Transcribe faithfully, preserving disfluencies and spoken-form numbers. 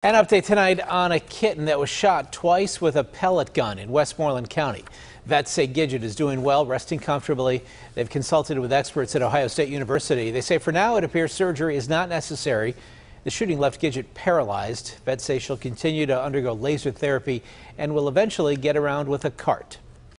An update tonight on a kitten that was shot twice with a pellet gun in Westmoreland County. Vets say Gidget is doing well, resting comfortably. They've consulted with experts at Ohio State University. They say for now it appears surgery is not necessary. The shooting left Gidget paralyzed. Vets say she'll continue to undergo laser therapy and will eventually get around with a cart.